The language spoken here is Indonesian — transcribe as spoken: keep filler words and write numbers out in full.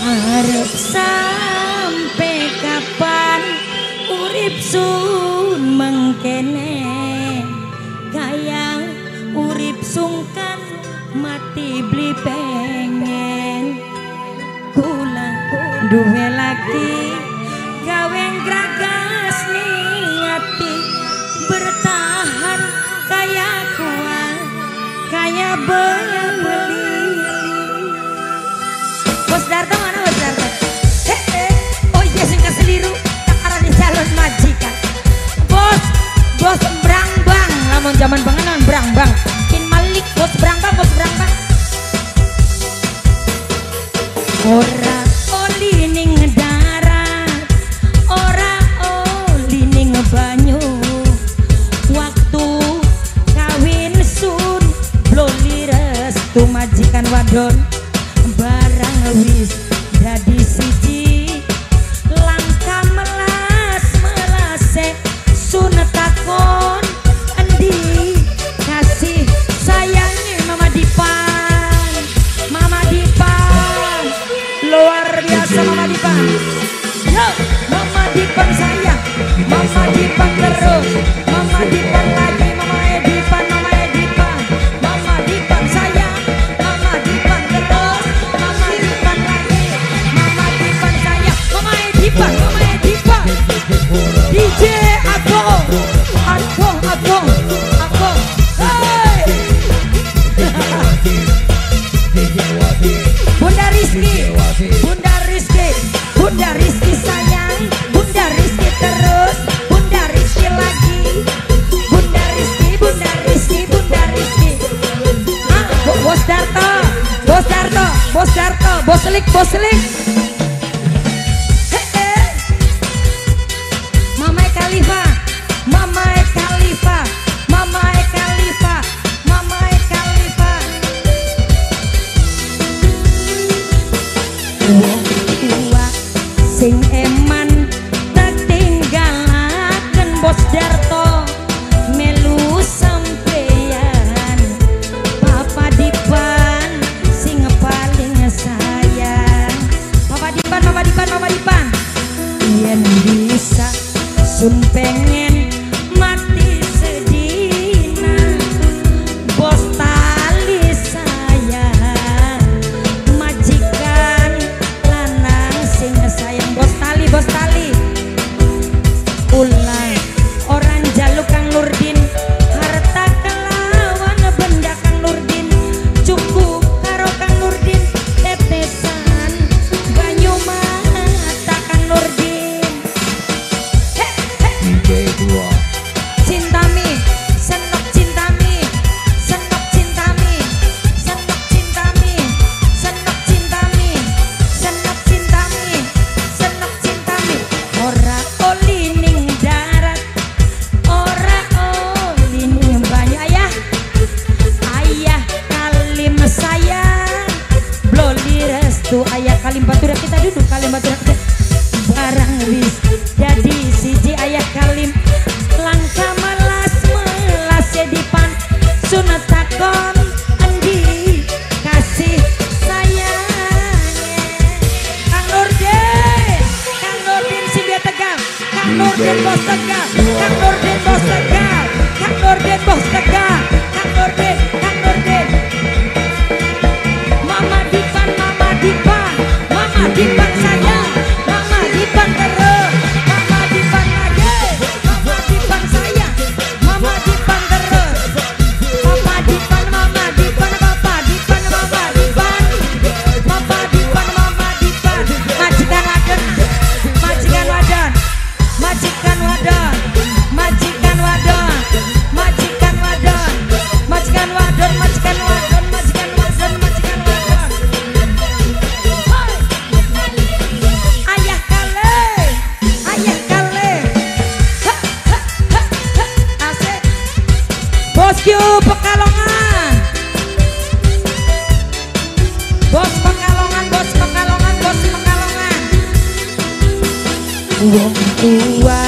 Arep sampai kapan urip sun mengkene, kaya urip sungkan mati beli pengen. Kula duwe lagi gawe gragas ning ati, bertahan kaya kuat kaya beli. Bos Darto mana Bos Darto? He he, oh iya sing keseliru tak arani calon majikan. Bos, bos Brangbang, lamun zaman bangenan Brangbang. Kin Malik, bos Brangbang, bos Brangbang. Ora oli ning darat, ora oli ning banyu. Waktu kawin sun, bloli restu majikan wadon. Barang wis dadi siji, langka melas melase sun takon endi kasih sayangnya Mama Dipan. Mama Dipan luar biasa, Mama Dipan. Yo, Mama Dipan sayang, Mama Dipan terus, Mama Dipan lagi, Mama Edipan, Mama Edipan, Mama Dipan sayang, Mama Dipan terus, Mama Dipan lagi, Mama Dipan sayang, Mama Edipan, Mama Edipan. D J Agong, Agong, Agong, Agong, hey. Bunda Rizky, Bunda Rizky, Bunda Rizky sayang, Bunda Rizky terus, Bunda Rizky lagi, Bunda Rizky, Bunda Rizky, Bunda Rizky. Ah, Bos Darto, Bos Darto, Bos Darto, Bos Lik, Bos Lik. He he. Mama Khalifa, Mama Khalifa, Mama Khalifa, Mama Khalifa. Wong tua sing eman tak tinggalaken Bos Darto, melu sampeyan Papa Dipan sing paling sayang. Papa Dipan, Papa Dipan, Papa Dipan. Yen bisa sun pengen mati sedina, Bos Tali sayang, majikan lanang sing sayang. Bos Tali, Bos Tali. Ulang orang jaluk Kang Nurdin, harta kelawan benda Kang Nurdin, cukup karo Kang Nurdin, tetesan banyu mata Kang Nurdin. He he. Cintami, senok cintami, senok cintami, senok cintami, senok cintami, senok cintami, senok cintami. Ora oli ning darat, ora oli ning banyu. Ayah, ayah kalim sayang, bloli restu ayah kalim baturan. Kita duduk kalim baturan. Barang wis jadi siji ayah kalim, langka melas melas Dipan sunat takon endi kasih sayangnya. Kang Nurdin, Kang Nurdin si dia tegang, Kang Nurdin bos tegang, Kang Nurdin bos tegang, Kang Nurdin bos tegang, Kang Nurdin, Kang Nurdin. Mama Dipan, Mama Dipan, Mama Dipan sayang, Mama Dipan terus, Mama Dipan lagi, Mama Dipan sayang, Mama Dipan terus, Papa Dipan, Mama Dipan, Papa Dipan, Mama Dipan, Papa Dipan, Mama Dipan. Majikan wadon, majikan wadon, majikan wadon, majikan wadon, majikan wadon, majikan wadon, majikan wadon, majikan wadon, majikan wadon. Ayah kale, ayah kale. Ha, ha, ha, ha. Asik. Bosku Pekalongan, Bos Pekalongan, Bos Pekalongan, Bos Pekalongan. Wong tua